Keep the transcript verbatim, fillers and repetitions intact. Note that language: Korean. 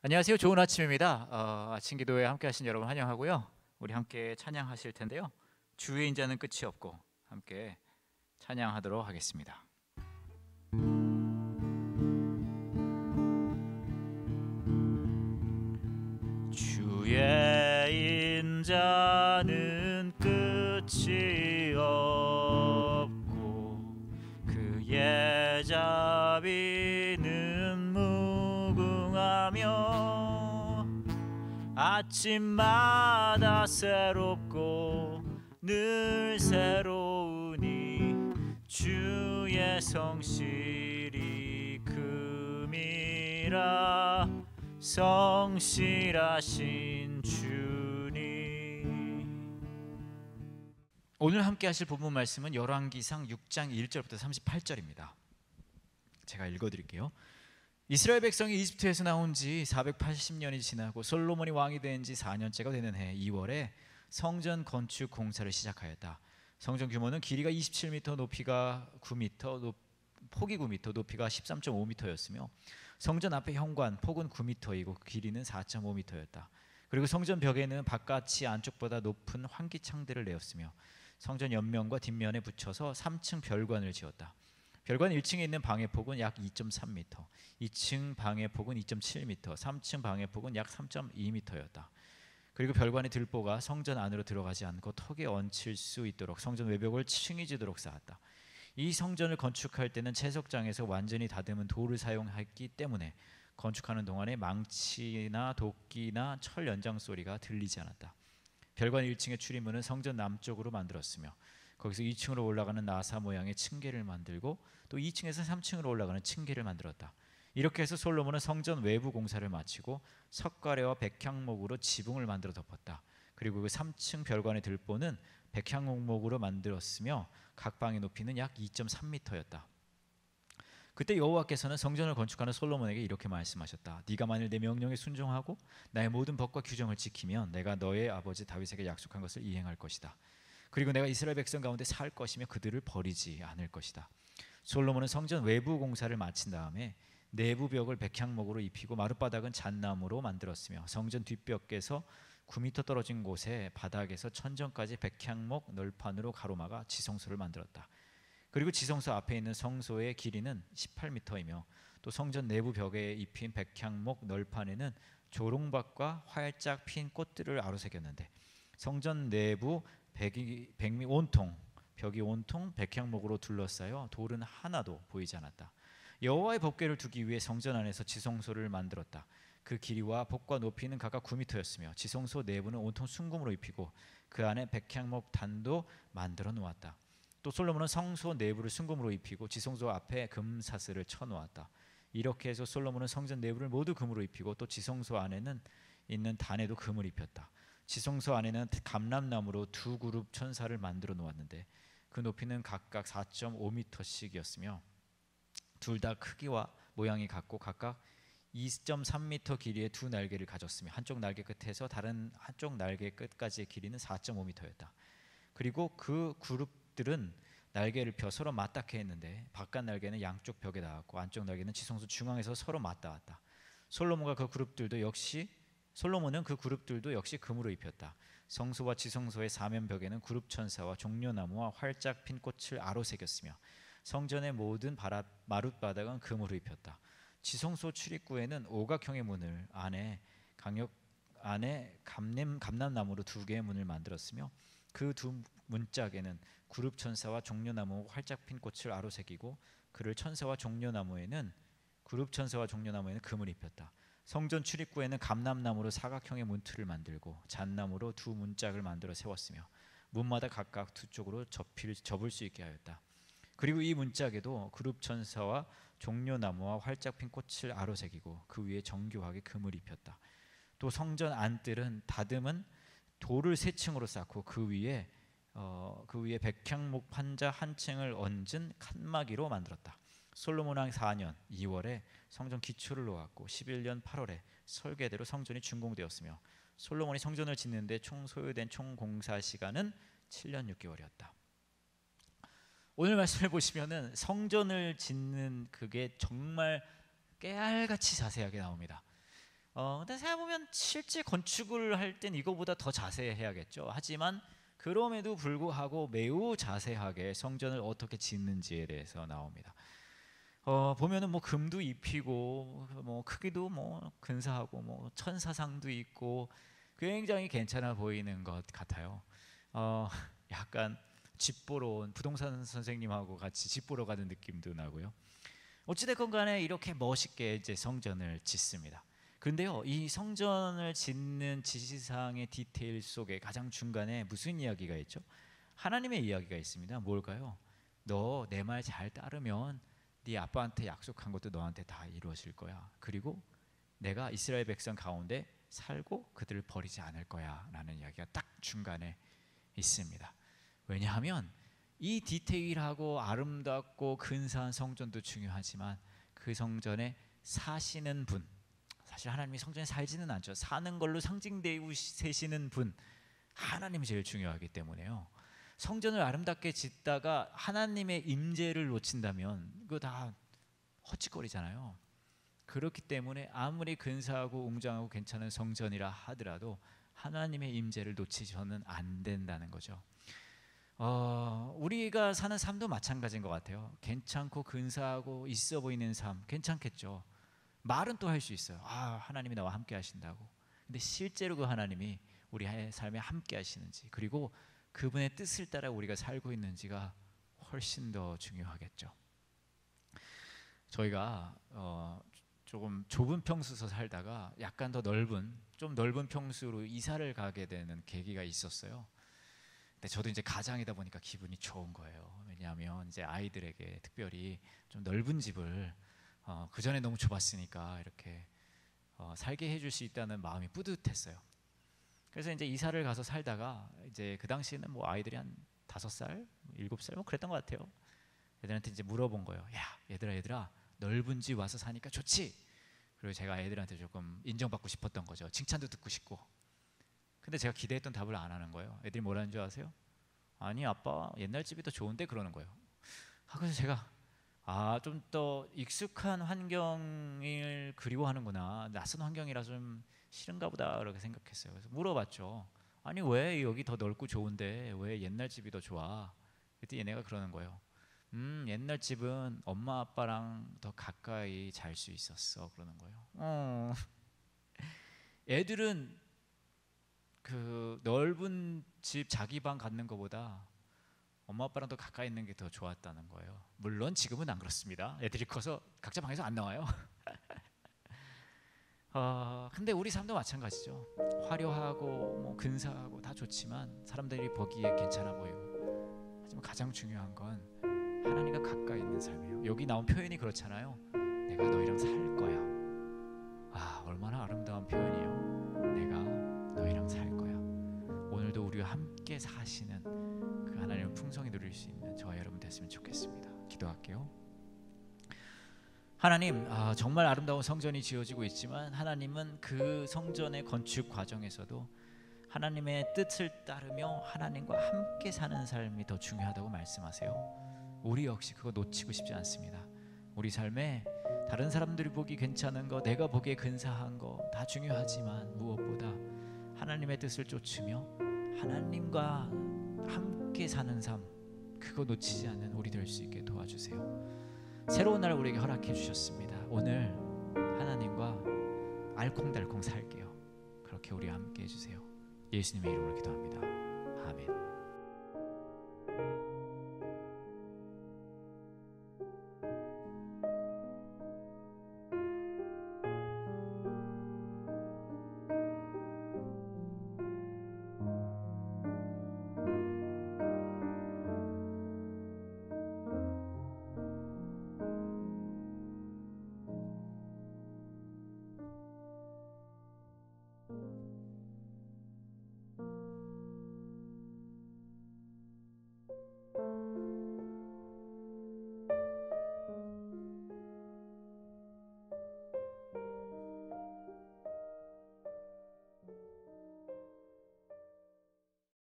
안녕하세요. 좋은 아침입니다. 어, 아침 기도에 함께 하신 여러분 환영하고요. 우리 함께 찬양하실 텐데요. 주의 인자는 끝이 없고 함께 찬양하도록 하겠습니다. 주의 인자는 끝이 없고 그의 자비는 무궁하며 아침마다 새롭고 늘 새로우니 주의 성실이 금이라 성실하신 주님. 오늘 함께 하실 본문 말씀은 열왕기상 육 장 일 절부터 삼십팔 절입니다. 제가 읽어드릴게요. 이스라엘 백성이 이집트에서 나온 지 사백팔십 년이 지나고 솔로몬이 왕이 된 지 사 년째가 되는 해 이 월에 성전 건축 공사를 시작하였다. 성전 규모는 길이가 이십칠 미터, 높이가 구 미터, 높, 폭이 구 미터, 높이가 십삼 점 오 미터였으며 성전 앞에 현관, 폭은 구 미터이고 길이는 사 점 오 미터였다. 그리고 성전 벽에는 바깥이 안쪽보다 높은 환기창들을 내었으며 성전 옆면과 뒷면에 붙여서 삼 층 별관을 지었다. 별관 일 층에 있는 방의 폭은 약 이 점 삼 미터, 이 층 방의 폭은 이 점 칠 미터, 삼 층 방의 폭은 약 삼 점 이 미터였다. 그리고 별관의 들보가 성전 안으로 들어가지 않고 턱에 얹힐 수 있도록 성전 외벽을 층이 지도록 쌓았다. 이 성전을 건축할 때는 채석장에서 완전히 다듬은 돌을 사용했기 때문에 건축하는 동안에 망치나 도끼나 철 연장 소리가 들리지 않았다. 별관 일 층의 출입문은 성전 남쪽으로 만들었으며 거기서 이 층으로 올라가는 나사 모양의 층계를 만들고 또 이 층에서 삼 층으로 올라가는 층계를 만들었다. 이렇게 해서 솔로몬은 성전 외부 공사를 마치고 석가래와 백향목으로 지붕을 만들어 덮었다. 그리고 그 삼 층 별관의 들보는 백향목으로 만들었으며 각 방의 높이는 약 이 점 삼 미터였다. 그때 여호와께서는 성전을 건축하는 솔로몬에게 이렇게 말씀하셨다. 네가 만일 내 명령에 순종하고 나의 모든 법과 규정을 지키면 내가 너의 아버지 다윗에게 약속한 것을 이행할 것이다. 그리고 내가 이스라엘 백성 가운데 살 것이며 그들을 버리지 않을 것이다. 솔로몬은 성전 외부 공사를 마친 다음에 내부 벽을 백향목으로 입히고 마룻바닥은 잣나무로 만들었으며 성전 뒷벽에서 구 미터 떨어진 곳에 바닥에서 천정까지 백향목 널판으로 가로막아 지성소를 만들었다. 그리고 지성소 앞에 있는 성소의 길이는 십팔 미터이며 또 성전 내부 벽에 입힌 백향목 널판에는 조롱박과 활짝 핀 꽃들을 아로새겼는데 성전 내부 벽이, 벽이 온통 벽이 온통 백향목으로 둘러싸여 돌은 하나도 보이지 않았다. 여호와의 법궤를 두기 위해 성전 안에서 지성소를 만들었다. 그 길이와 폭과 높이는 각각 구 미터였으며 지성소 내부는 온통 순금으로 입히고 그 안에 백향목 단도 만들어 놓았다. 또 솔로몬은 성소 내부를 순금으로 입히고 지성소 앞에 금사슬을 쳐놓았다. 이렇게 해서 솔로몬은 성전 내부를 모두 금으로 입히고 또 지성소 안에는 있는 단에도 금을 입혔다. 지성소 안에는 감람나무로 두 그룹 천사를 만들어 놓았는데 그 높이는 각각 사 점 오 미터씩이었으며 둘 다 크기와 모양이 같고 각각 이 점 삼 미터 길이의 두 날개를 가졌으며 한쪽 날개 끝에서 다른 한쪽 날개 끝까지의 길이는 사 점 오 미터였다. 그리고 그 그룹들은 날개를 펴 서로 맞닿게 했는데 바깥 날개는 양쪽 벽에 닿았고 안쪽 날개는 지성소 중앙에서 서로 맞닿았다. 솔로몬과 그 그룹들도 역시 솔로몬은 그 그룹들도 역시 금으로 입혔다. 성소와 지성소의 사면벽에는 그룹 천사와 종려나무와 활짝 핀 꽃을 아로새겼으며 성전의 모든 바라, 마룻바닥은 금으로 입혔다. 지성소 출입구에는 오각형의 문을 안에 강력 안에 감냄, 감람나무로 두 개의 문을 만들었으며 그 두 문짝에는 그룹 천사와 종려나무와 활짝 핀 꽃을 아로새기고 그를 천사와 종려나무에는 그룹 천사와 종려나무에는 금을 입혔다. 성전 출입구에는 감람나무로 사각형의 문틀을 만들고 잣나무로 두 문짝을 만들어 세웠으며 문마다 각각 두 쪽으로 접힐, 접을 수 있게 하였다. 그리고 이 문짝에도 그룹 천사와 종려나무와 활짝 핀 꽃을 아로새기고 그 위에 정교하게 금을 입혔다. 또 성전 안뜰은 다듬은 돌을 세 층으로 쌓고 그 위에 어, 그 위에 백향목 판자 한 층을 얹은 칸막이로 만들었다. 솔로몬 왕 사 년 이 월에 성전 기초를 놓았고 십일 년 팔 월에 설계대로 성전이 준공되었으며 솔로몬이 성전을 짓는데 총 소요된 총 공사 시간은 칠 년 육 개월이었다. 오늘 말씀을 보시면은 성전을 짓는 그게 정말 깨알같이 자세하게 나옵니다. 어, 근데 생각해보면 실제 건축을 할 땐 이거보다 더 자세해야겠죠. 하지만 그럼에도 불구하고 매우 자세하게 성전을 어떻게 짓는지에 대해서 나옵니다. 어, 보면은 뭐 금도 입히고 뭐 크기도 뭐 근사하고 뭐 천사상도 있고 굉장히 괜찮아 보이는 것 같아요. 어, 약간 집 보러 온 부동산 선생님하고 같이 집 보러 가는 느낌도 나고요. 어찌됐건 간에 이렇게 멋있게 이제 성전을 짓습니다. 근데요, 이 성전을 짓는 지시사항의 디테일 속에 가장 중간에 무슨 이야기가 있죠? 하나님의 이야기가 있습니다. 뭘까요? 너 내 말 잘 따르면 네 아빠한테 약속한 것도 너한테 다 이루어질 거야. 그리고 내가 이스라엘 백성 가운데 살고 그들을 버리지 않을 거야 라는 이야기가 딱 중간에 있습니다. 왜냐하면 이 디테일하고 아름답고 근사한 성전도 중요하지만 그 성전에 사시는 분, 사실 하나님이 성전에 살지는 않죠. 사는 걸로 상징되시는 분, 하나님이 제일 중요하기 때문에요. 성전을 아름답게 짓다가 하나님의 임재를 놓친다면 그거 다 헛짓거리잖아요. 그렇기 때문에 아무리 근사하고 웅장하고 괜찮은 성전이라 하더라도 하나님의 임재를 놓치셔는 안 된다는 거죠. 어, 우리가 사는 삶도 마찬가지인 것 같아요. 괜찮고 근사하고 있어 보이는 삶 괜찮겠죠. 말은 또 할 수 있어요. 아, 하나님이 나와 함께 하신다고. 근데 실제로 그 하나님이 우리의 삶에 함께 하시는지, 그리고 그분의 뜻을 따라 우리가 살고 있는지가 훨씬 더 중요하겠죠. 저희가 어, 조금 좁은 평수에서 살다가 약간 더 넓은, 좀 넓은 평수로 이사를 가게 되는 계기가 있었어요. 근데 저도 이제 가장이다 보니까 기분이 좋은 거예요. 왜냐하면 이제 아이들에게 특별히 좀 넓은 집을 어, 그 전에 너무 좁았으니까 이렇게 어, 살게 해줄 수 있다는 마음이 뿌듯했어요. 그래서 이제 이사를 가서 살다가 이제 그 당시에는 뭐 아이들이 한 다섯 살, 일곱 살 뭐 그랬던 것 같아요. 애들한테 이제 물어본 거예요. 야, 얘들아, 얘들아, 넓은 집 와서 사니까 좋지? 그리고 제가 애들한테 조금 인정받고 싶었던 거죠. 칭찬도 듣고 싶고. 근데 제가 기대했던 답을 안 하는 거예요. 애들이 뭐라는 줄 아세요? 아니 아빠, 옛날 집이 더 좋은데 그러는 거예요. 아, 그래서 제가 아, 좀 더 익숙한 환경을 그리워하는구나. 낯선 환경이라 좀 싫은가 보다 그렇게 생각했어요. 그래서 물어봤죠. 아니 왜 여기 더 넓고 좋은데 왜 옛날 집이 더 좋아? 그때 얘네가 그러는 거예요. 음, 옛날 집은 엄마 아빠랑 더 가까이 잘 수 있었어 그러는 거예요. 어. 애들은 그 넓은 집 자기 방 갖는 것보다 엄마 아빠랑 더 가까이 있는 게 더 좋았다는 거예요. 물론 지금은 안 그렇습니다. 애들이 커서 각자 방에서 안 나와요. 어, 근데 우리 삶도 마찬가지죠. 화려하고 뭐 근사하고 다 좋지만 사람들이 보기에 괜찮아 보이고, 하지만 가장 중요한 건 하나님과 가까이 있는 삶이에요. 여기 나온 표현이 그렇잖아요. 내가 너희랑 살 거야. 아, 얼마나 아름다운 표현이에요. 내가 너희랑 살 거야. 오늘도 우리와 함께 사시는 그 하나님의 풍성히 누릴 수 있는 저와 여러분 됐으면 좋겠습니다. 기도할게요. 하나님, 아, 정말 아름다운 성전이 지어지고 있지만 하나님은 그 성전의 건축 과정에서도 하나님의 뜻을 따르며 하나님과 함께 사는 삶이 더 중요하다고 말씀하세요. 우리 역시 그거 놓치고 싶지 않습니다. 우리 삶에 다른 사람들이 보기 괜찮은 거, 내가 보기에 근사한 거 다 중요하지만 무엇보다 하나님의 뜻을 쫓으며 하나님과 함께 사는 삶, 그거 놓치지 않는 우리 될 수 있게 도와주세요. 새로운 날 우리에게 허락해 주셨습니다. 오늘 하나님과 알콩달콩 살게요. 그렇게 우리와 함께 해주세요. 예수님의 이름으로 기도합니다. 아멘.